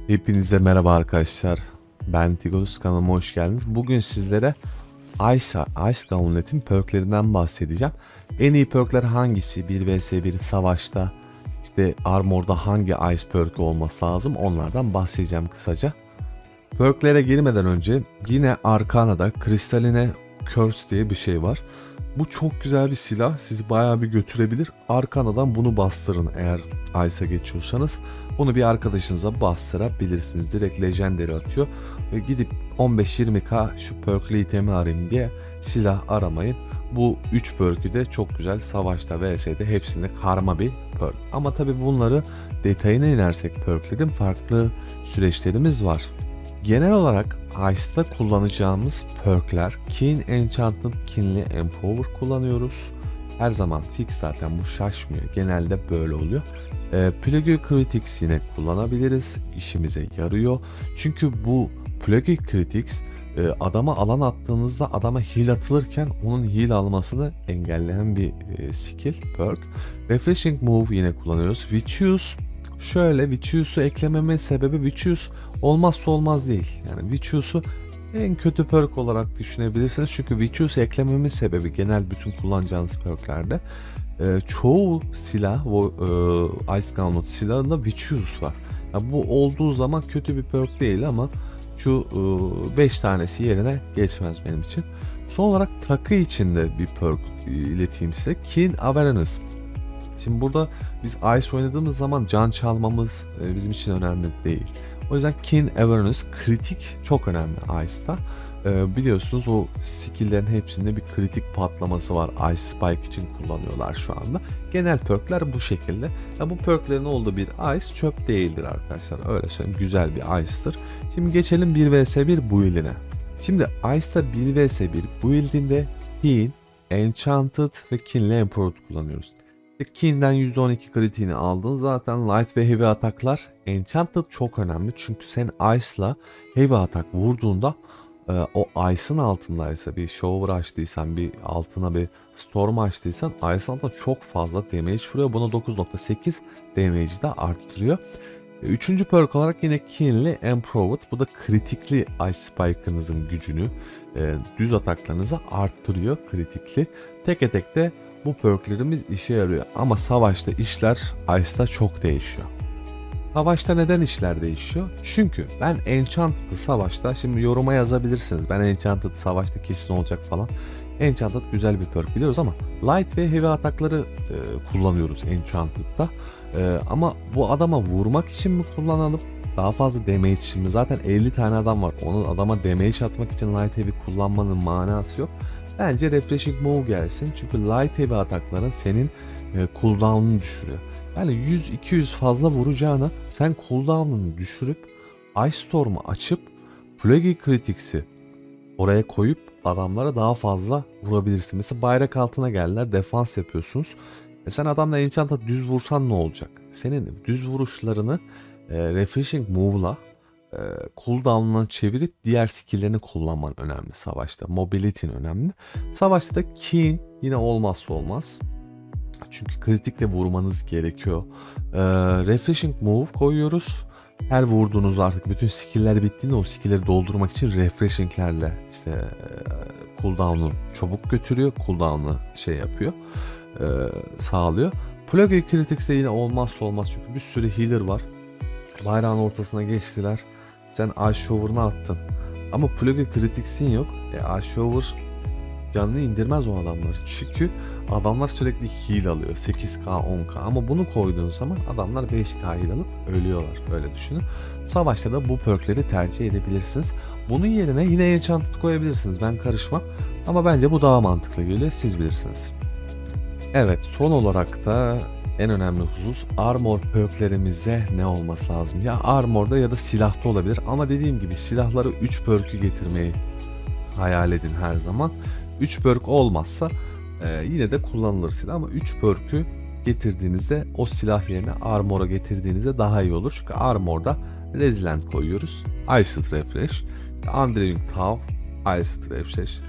Hepinize merhaba arkadaşlar. Ben Tigos, kanalıma hoş geldiniz. Bugün sizlere Ice Gauntlet'in perklerinden bahsedeceğim. En iyi perkler hangisi? 1 vs 1 savaşta, işte Armor'da hangi Ice perk olması lazım? Onlardan bahsedeceğim kısaca. Perklere girmeden önce yine Arkana'da Kristaline Curse diye bir şey var. Bu çok güzel bir silah. Sizi bayağı bir götürebilir. Arkana'dan bunu bastırın eğer Ice'a geçiyorsanız. Bunu bir arkadaşınıza bastırabilirsiniz. Direkt Legendary atıyor. Ve gidip 15-20k şu perkli itemi arayayım diye silah aramayın. Bu 3 perk'ü de çok güzel savaşta vs'de hepsinde karma bir perk. Ama tabi bunları detayına inersek perklerin farklı süreçlerimiz var. Genel olarak Ice'da kullanacağımız perkler Keen Enchanted, Keen'li Empower kullanıyoruz. Her zaman fix, zaten bu şaşmıyor. Genelde böyle oluyor. Plague Critics yine kullanabiliriz. İşimize yarıyor. Çünkü bu Plague Critics adama alan attığınızda adama heal atılırken onun heal almasını engelleyen bir skill, perk. Refreshing Move yine kullanıyoruz. Vicious, şöyle Vicious'u eklememin sebebi Vicious olmazsa olmaz değil. Yani Vicious'u en kötü perk olarak düşünebilirsiniz. Çünkü Vicious eklememin sebebi genel bütün kullanacağınız perklerde çoğu silah, Ice Gauntlet silahında Vicious var. Yani bu olduğu zaman kötü bir perk değil ama şu 5 tanesi yerine geçmez benim için. Son olarak takı içinde bir perk ileteyim size. Keen Awareness. Şimdi burada biz Ice oynadığımız zaman can çalmamız bizim için önemli değil. O yüzden Keen Awareness kritik çok önemli Ice'da. Biliyorsunuz o skill'lerin hepsinde bir kritik patlaması var. Ice Spike için kullanıyorlar şu anda. Genel perkler bu şekilde. Bu perklerin olduğu bir Ice çöp değildir arkadaşlar. Öyle söyleyeyim. Güzel bir Ice'tır. Şimdi geçelim 1 vs 1 build'ine. Şimdi Ice'da 1 vs 1 build'inde Keen, Enchanted ve Keen'li Empowered kullanıyoruz. Keen'den %12 kritiğini aldın. Zaten light ve heavy ataklar, Enchanted çok önemli. Çünkü sen Ice'la heavy atak vurduğunda o Ice'ın altındaysa, bir shower açtıysan, bir altına bir storm açtıysan Ice'ın altında çok fazla damage vuruyor. Buna 9.8 damage'i de arttırıyor. Üçüncü perk olarak yine Keen'li Empowered. Bu da kritikli Ice Spike'ınızın gücünü, düz ataklarınızı arttırıyor kritikli. Tek tekte bu perklerimiz işe yarıyor ama savaşta işler Ice'da çok değişiyor. Savaşta neden işler değişiyor? Çünkü ben Enchanted'ı savaşta, şimdi yoruma yazabilirsiniz. Ben Enchanted savaşta kesin olacak falan. Enchanted güzel bir perk biliyoruz ama light ve heavy atakları kullanıyoruz Enchanted'da. Ama bu adama vurmak için mi kullanalım? Daha fazla damage için mi? Zaten 50 tane adam var. Onun adama damage atmak için light heavy kullanmanın manası yok. Bence Refreshing Move gelsin. Çünkü light heavy atakların senin cooldown'unu düşürüyor. Yani 100-200 fazla vuracağına sen cooldown'unu düşürüp Ice Storm'u açıp Plague Critics'i oraya koyup adamlara daha fazla vurabilirsin. Mesela bayrak altına geldiler, defans yapıyorsunuz. Sen adamla enchant'a düz vursan ne olacak? Senin düz vuruşlarını Refreshing Move'la cooldown'una çevirip diğer skill'lerini kullanman önemli savaşta. Mobility'nin önemli. Savaşta da Keen yine olmazsa olmaz. Çünkü kritikle vurmanız gerekiyor. Refreshing Move koyuyoruz. Her vurduğunuz artık bütün skill'ler bittiğinde o skill'leri doldurmak için refreshing'lerle işte cooldown'u çabuk götürüyor. Cooldown'u şey yapıyor. Sağlıyor. Plague Critics'te yine olmazsa olmaz çünkü bir sürü healer var. Bayrağın ortasına geçtiler. Sen Ice Shower'ını attın. Ama Plague Critics'in yok. Ice Shower canını indirmez o adamlar. Çünkü adamlar sürekli heal alıyor. 8k 10k ama bunu koyduğun zaman adamlar 5k heal alıp ölüyorlar. Öyle düşünün. Savaşta da bu perkleri tercih edebilirsiniz. Bunun yerine yine Enchanted koyabilirsiniz. Ben karışmam. Ama bence bu daha mantıklı geliyor. Siz bilirsiniz. Evet, son olarak da en önemli husus armor perklerimizde ne olması lazım? Ya armorda ya da silahta olabilir ama dediğim gibi silahları 3 perk'ü getirmeyi hayal edin her zaman. 3 perk olmazsa yine de kullanılır silah ama 3 perk'ü getirdiğinizde o silah yerine armor'a getirdiğinizde daha iyi olur. Çünkü armor'da Resilient koyuyoruz. Iced Refresh, Undraining Tav, Iced Refresh,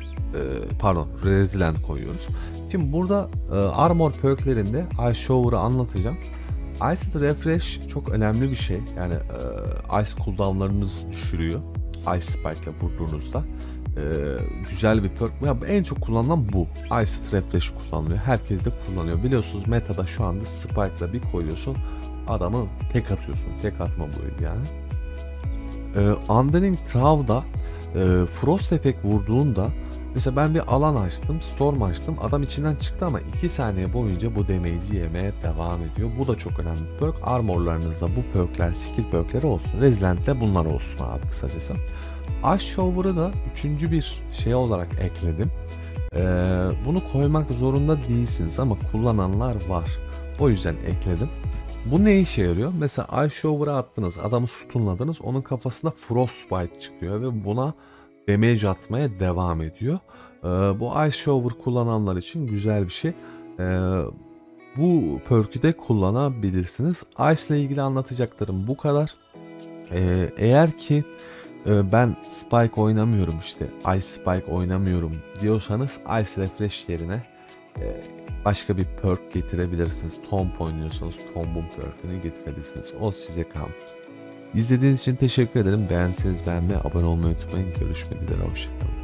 Resilient koyuyoruz. Şimdi burada armor perklerinde Ice Shower'ı anlatacağım. Ice Refresh çok önemli bir şey. Yani Ice cooldown'larınızı düşürüyor. Ice Spike ile vurduğunuzda. Güzel bir perk. Ya en çok kullanılan bu. Ice Refresh kullanılıyor. Herkes de kullanıyor. Biliyorsunuz metada şu anda Spike ile bir koyuyorsun. Adamı tek atıyorsun. Tek atma bu yani. Undying Throw'da Frost Effect vurduğunda mesela ben bir alan açtım, Storm açtım. Adam içinden çıktı ama 2 saniye boyunca bu damage'i yemeye devam ediyor. Bu da çok önemli bir perk. Armorlarınızda bu perkler, skill perkleri olsun. Resident'te bunlar olsun abi kısacası. Ice Shower'ı da üçüncü bir şey olarak ekledim. Bunu koymak zorunda değilsiniz ama kullananlar var. O yüzden ekledim. Bu ne işe yarıyor? Mesela Ice Shower'a attınız, adamı stunladınız, onun kafasında Frostbite çıkıyor ve buna damage atmaya devam ediyor. Bu Ice Shower kullananlar için güzel bir şey. Bu perk'ü de kullanabilirsiniz. Ice ile ilgili anlatacaklarım bu kadar. Eğer ki ben Spike oynamıyorum, işte Ice Spike oynamıyorum diyorsanız Ice Refresh yerine başka bir perk getirebilirsiniz. Tomb oynuyorsanız Tomb'un perk'ünü getirebilirsiniz. O size kalmış. İzlediğiniz için teşekkür ederim. Beğenseniz beğenmeyi, abone olmayı unutmayın. Görüşmek üzere. Hoşçakalın.